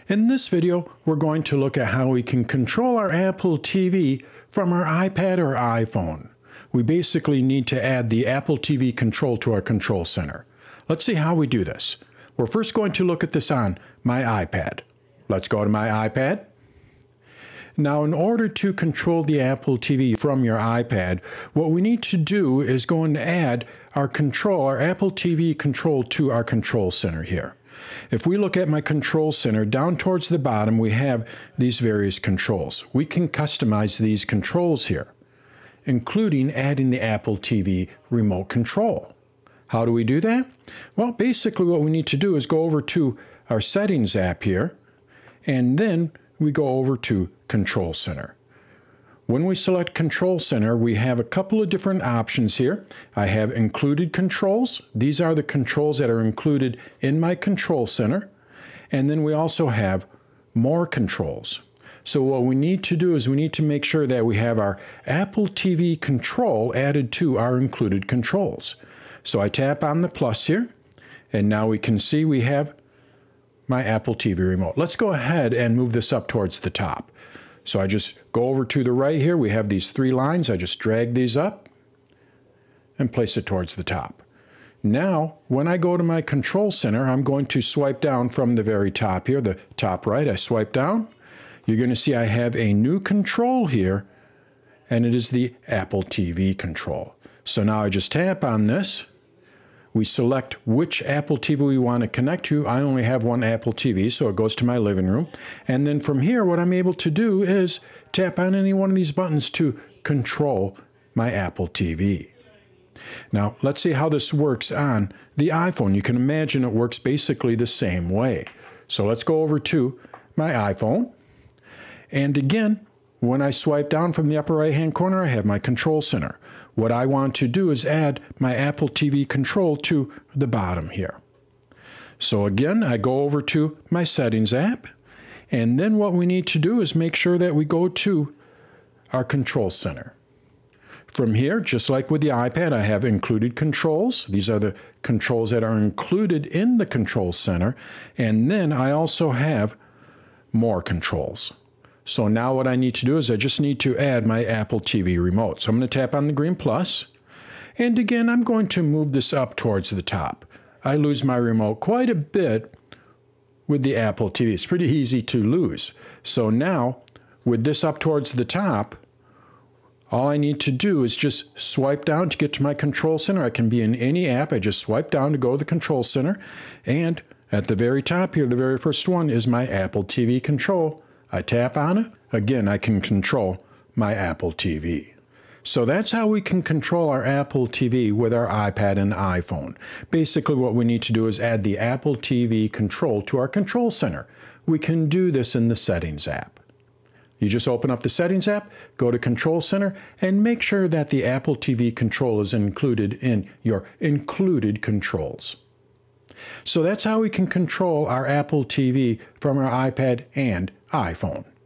In this video, we're going to look at how we can control our Apple TV from our iPad or iPhone. We basically need to add the Apple TV control to our control center. Let's see how we do this. We're first going to look at this on my iPad. Let's go to my iPad. Now, in order to control the Apple TV from your iPad, what we need to do is go and add our Apple TV control to our control center here. If we look at my control center, down towards the bottom, we have these various controls. We can customize these controls here, including adding the Apple TV remote control. How do we do that? Well, basically what we need to do is go over to our Settings app here, and then we go over to Control Center. When we select Control Center, we have a couple of different options here. I have included controls. These are the controls that are included in my Control Center. And then we also have more controls. So what we need to do is we need to make sure that we have our Apple TV control added to our included controls. So I tap on the plus here, and now we can see we have my Apple TV remote. Let's go ahead and move this up towards the top. So I just go over to the right here. We have these three lines. I just drag these up and place it towards the top. Now, when I go to my control center, I'm going to swipe down from the very top here, the top right. I swipe down. You're going to see I have a new control here, and it is the Apple TV control. So now I just tap on this. We select which Apple TV we want to connect to. I only have one Apple TV, so it goes to my living room. And then from here, what I'm able to do is tap on any one of these buttons to control my Apple TV. Now, let's see how this works on the iPhone. You can imagine it works basically the same way. So let's go over to my iPhone. And again, when I swipe down from the upper right-hand corner, I have my control center. What I want to do is add my Apple TV control to the bottom here. So again, I go over to my Settings app, and then what we need to do is make sure that we go to our control center. From here, just like with the iPad, I have included controls. These are the controls that are included in the control center, and then I also have more controls. So now what I need to do is I just need to add my Apple TV remote. So I'm going to tap on the green plus. And again, I'm going to move this up towards the top. I lose my remote quite a bit with the Apple TV. It's pretty easy to lose. So now, with this up towards the top, all I need to do is just swipe down to get to my control center. I can be in any app. I just swipe down to go to the control center. And at the very top here, the very first one is my Apple TV control. I tap on it. Again, I can control my Apple TV. So that's how we can control our Apple TV with our iPad and iPhone. Basically, what we need to do is add the Apple TV control to our control center. We can do this in the Settings app. You just open up the Settings app, go to Control Center, and make sure that the Apple TV control is included in your included controls. So that's how we can control our Apple TV from our iPad and iPhone.